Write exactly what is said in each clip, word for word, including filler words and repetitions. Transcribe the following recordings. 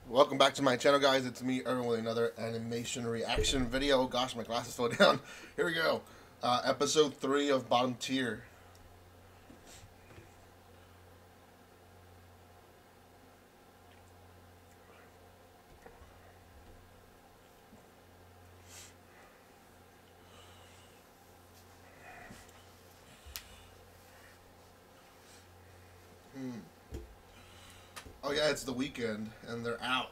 Welcome back to my channel, guys. It's me, Erwin, with another animation reaction video. Oh, gosh, my glasses fell down. Here we go. Uh, episode three of Bottom Tier. Hmm. Oh, yeah, it's the weekend, and they're out.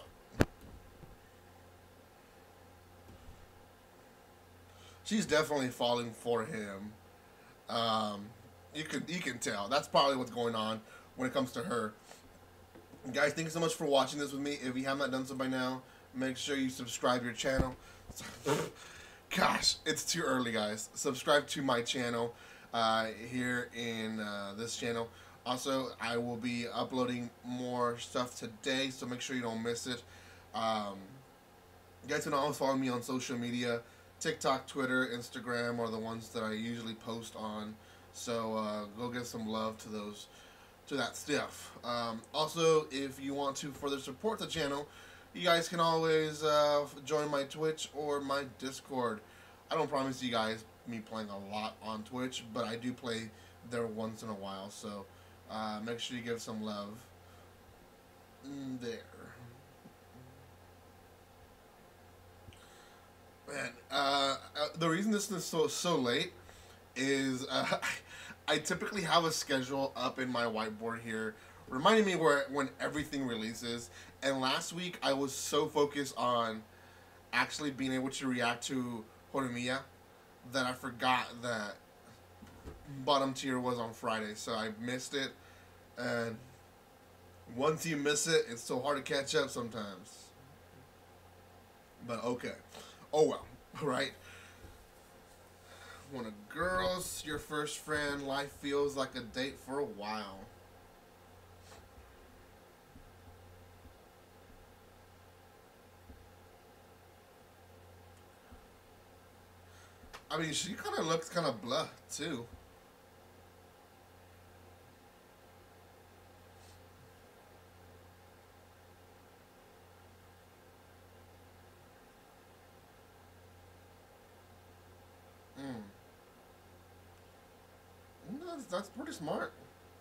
She's definitely falling for him. Um, you can you can tell. That's probably what's going on when it comes to her. Guys, thank you so much for watching this with me. If you have not done so by now, make sure you subscribe to your channel. Gosh, it's too early, guys. Subscribe to my channel uh, here in uh, this channel. Also, I will be uploading more stuff today, so make sure you don't miss it. Um, you guys can always follow me on social media. TikTok, Twitter, Instagram are the ones that I usually post on. So uh, go give some love to those, to that stuff. Um, also, if you want to further support the channel, you guys can always uh, join my Twitch or my Discord. I don't promise you guys me playing a lot on Twitch, but I do play there once in a while. So uh, make sure you give some love there. Man, uh, uh, the reason this is so so late is uh, I typically have a schedule up in my whiteboard here, reminding me where when everything releases. And last week I was so focused on actually being able to react to Horimiya that I forgot that Bottom Tier was on Friday, so I missed it. And once you miss it, it's so hard to catch up sometimes. But okay. Oh well, right? When a girl's your first friend, life feels like a date for a while. I mean, she kind of looks kind of blah, too. Mm. That's, that's pretty smart.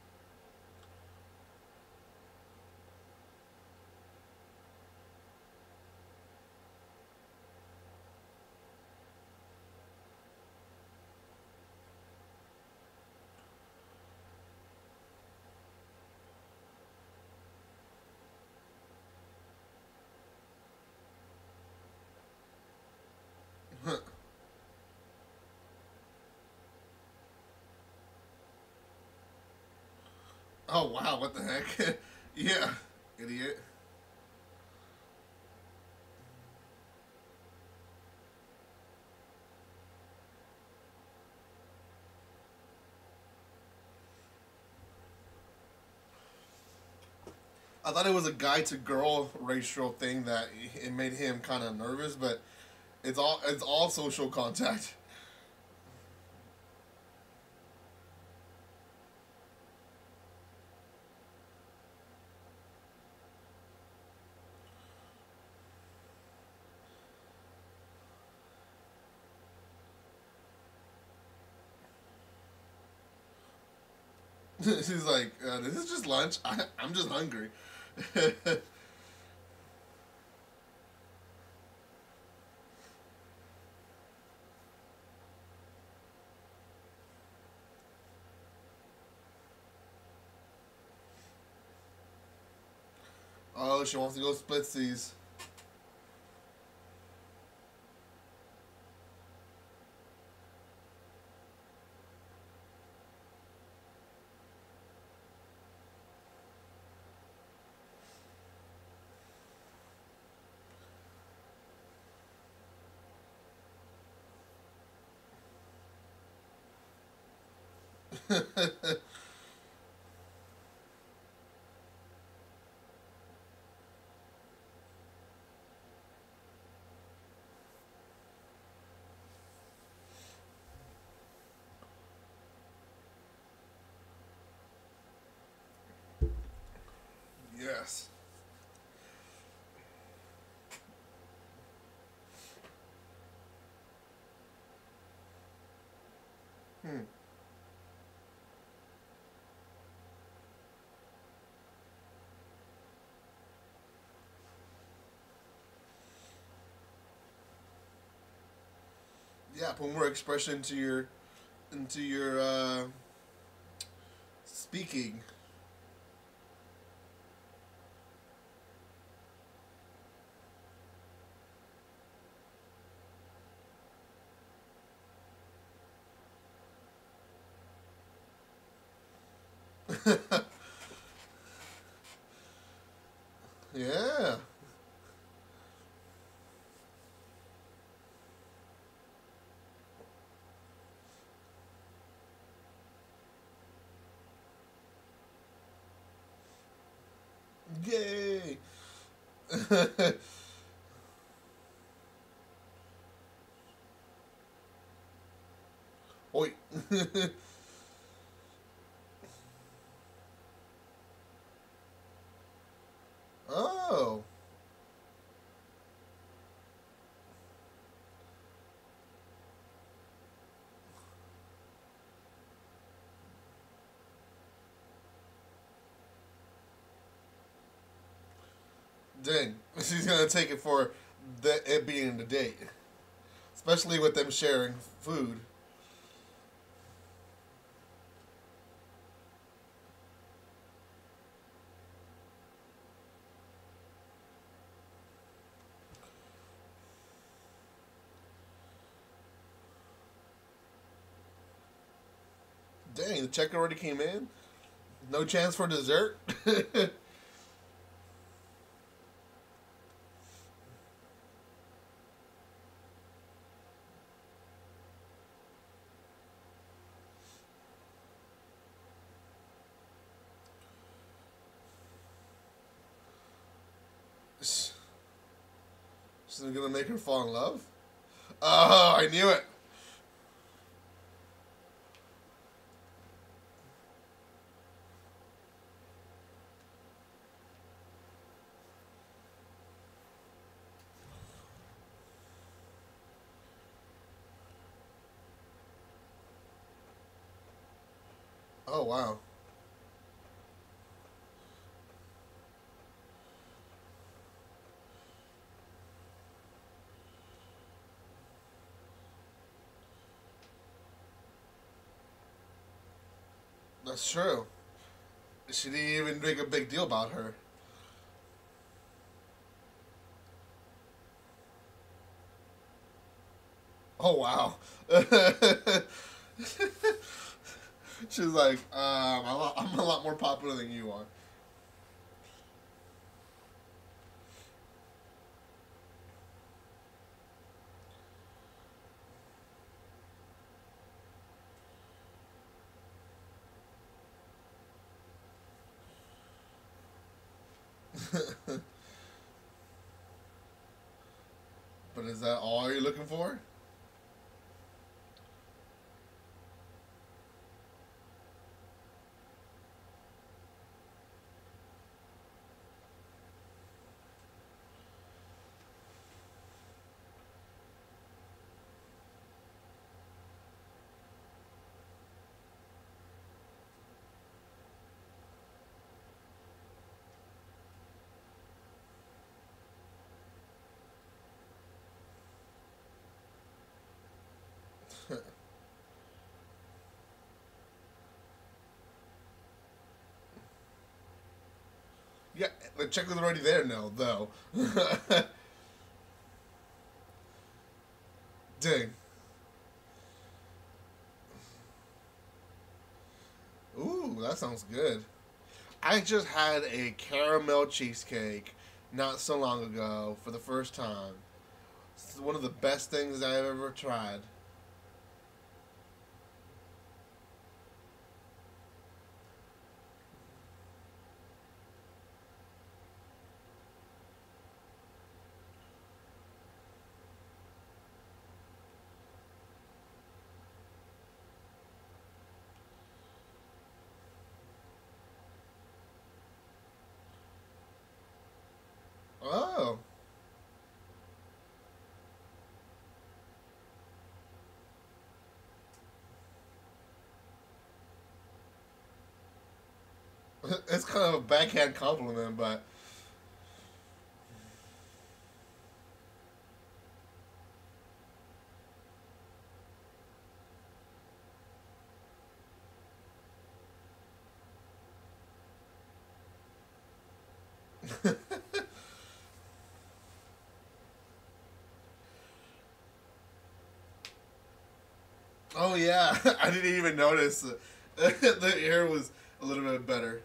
Oh, wow, what the heck? Yeah, idiot. I thought it was a guy to girl racial thing that it made him kind of nervous, but it's all it's all social contact. She's like, uh, "This is just lunch. I, I'm just hungry." Oh, she wants to go splitsies. Yes. Yeah, put more expression into your into your uh, speaking. Yeah. Yay. Oi. Oh. Dang. She's gonna take it for the, it being the date. Especially with them sharing food. Dang, the check already came in? No chance for dessert? She's gonna make her fall in love? Oh, I knew it. Oh, wow. That's true. She didn't even make a big deal about her. Oh, wow. She's like, um, I'm a, lot, I'm a lot more popular than you are. But is that all you're looking for? Yeah, the check was already there now, though. Dang. Ooh, that sounds good. I just had a caramel cheesecake not so long ago for the first time. It's one of the best things I've ever tried. Oh. It's kind of a backhand compliment, but Oh yeah, I didn't even notice. The air was a little bit better.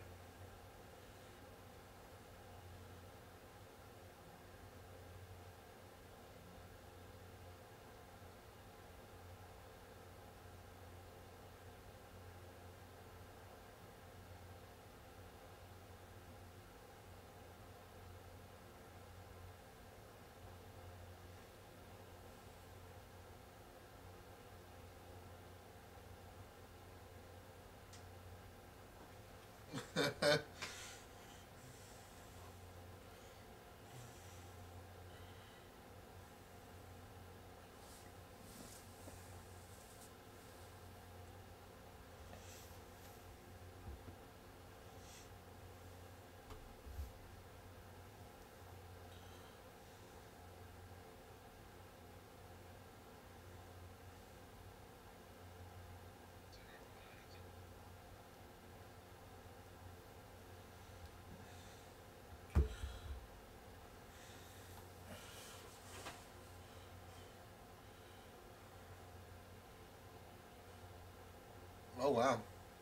Oh wow.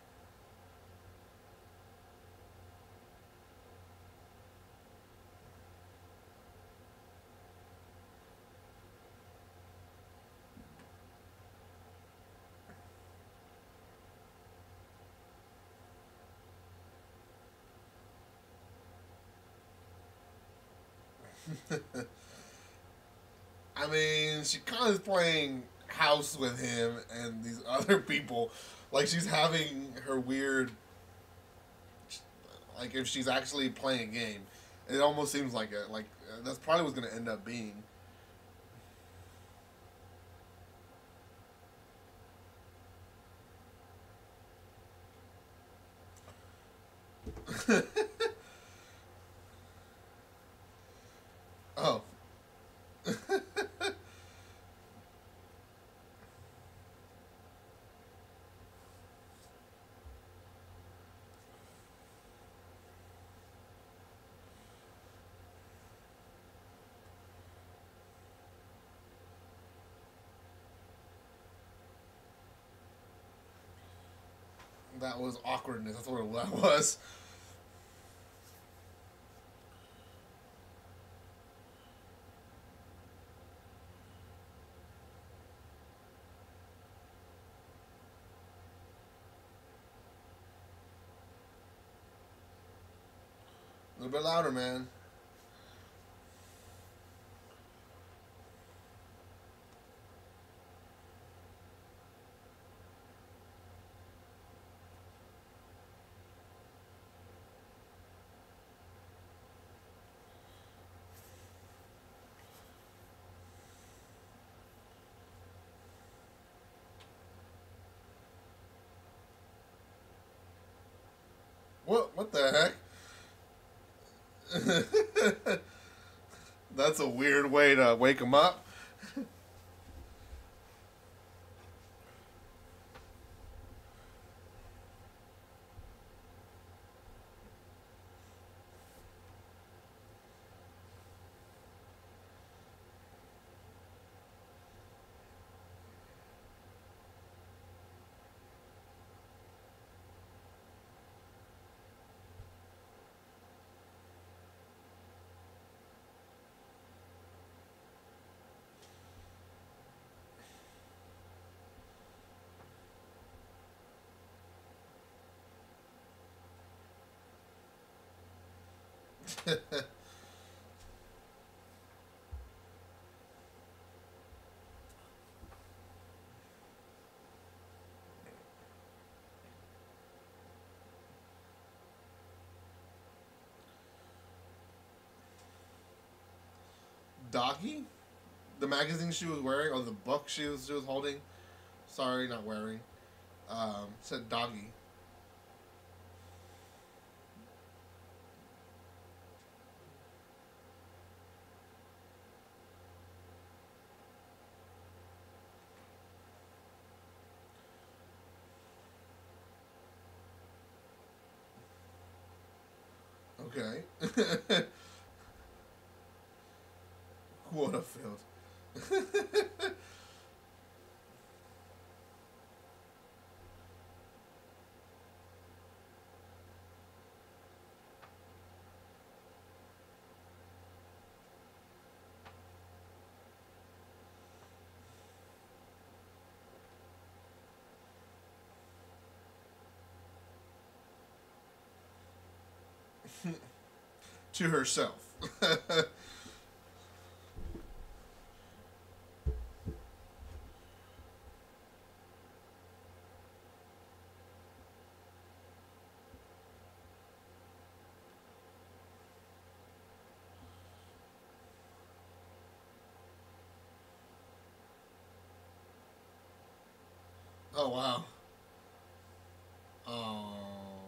I mean, she kind of is playing house with him and these other people. Like she's having her weird, like if she's actually playing a game, it almost seems like it. Like uh, that's probably what's gonna end up being. Oh, that was awkwardness. That's what that was. A little bit louder, man. What? What the heck? That's a weird way to wake him up. Doggy? The magazine she was wearing, or the book she was she was holding. Sorry, not wearing. Um, said doggy. Okay. Quota filled. To herself. Oh wow. Oh.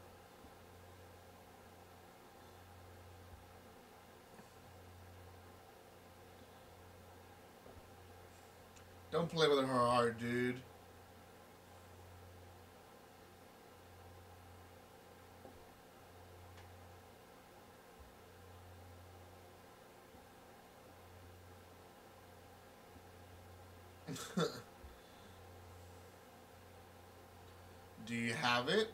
Don't play with her heart, dude. Do you have it?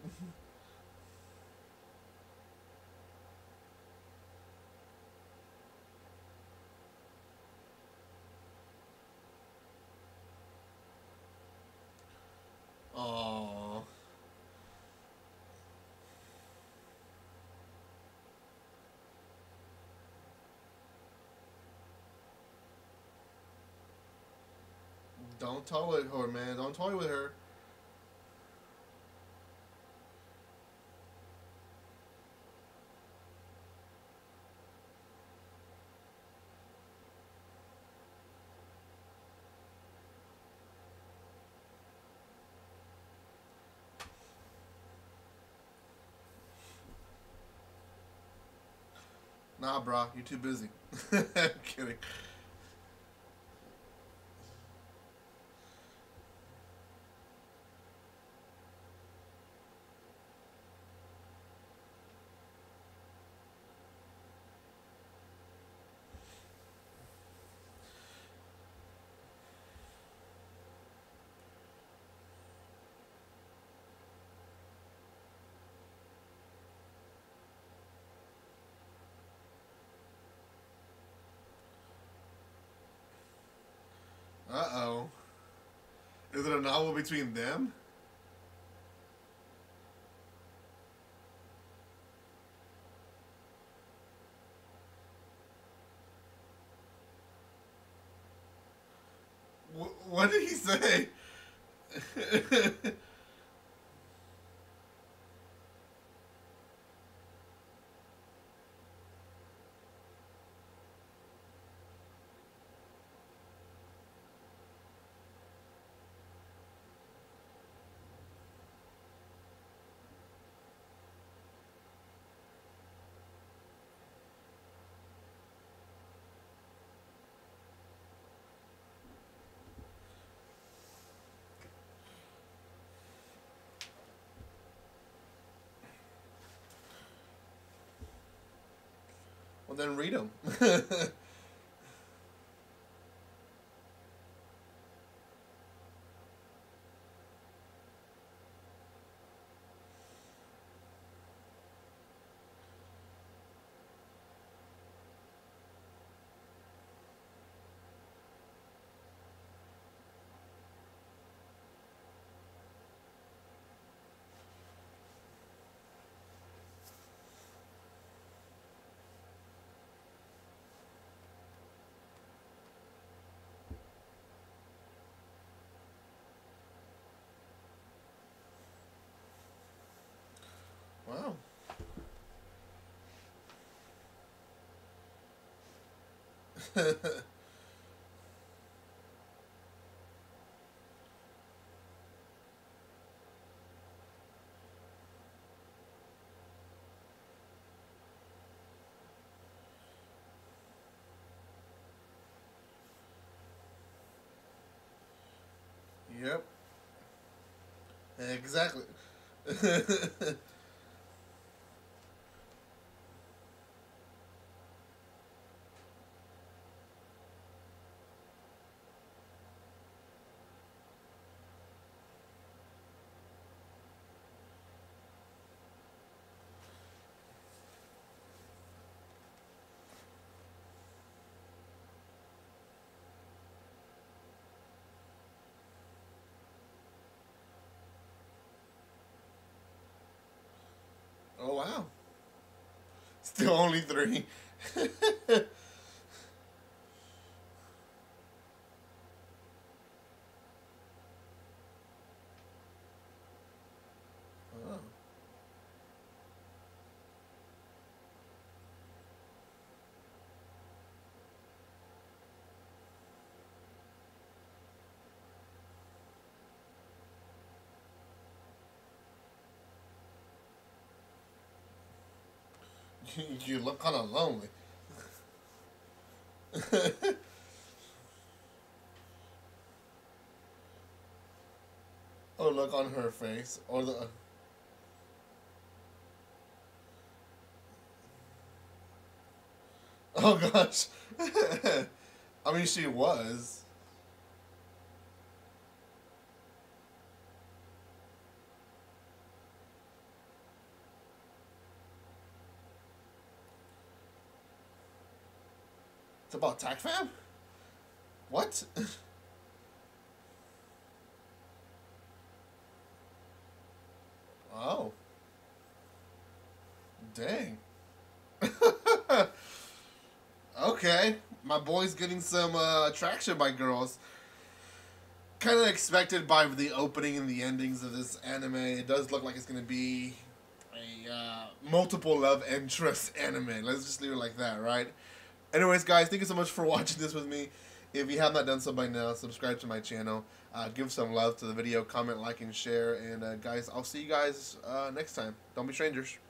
Oh. Don't toy with her, man. Don't toy with her. Nah, bro. You're too busy. Kidding. Uh-oh. Is it a novel between them? Wh- what did he say? Well, then read them. Wow. Yep. Exactly. Still only three. Oh. You look kind of lonely. Or look on her face, or the. Oh gosh. I mean, she was. It's about Tac Fam? What? Oh. Dang. Okay. My boy's getting some uh, attraction by girls. Kind of expected by the opening and the endings of this anime. It does look like it's going to be a uh, multiple love interest anime. Let's just leave it like that, right? Anyways, guys, thank you so much for watching this with me. If you have not done so by now, subscribe to my channel. Uh, give some love to the video. Comment, like, and share. And, uh, guys, I'll see you guys uh, next time. Don't be strangers.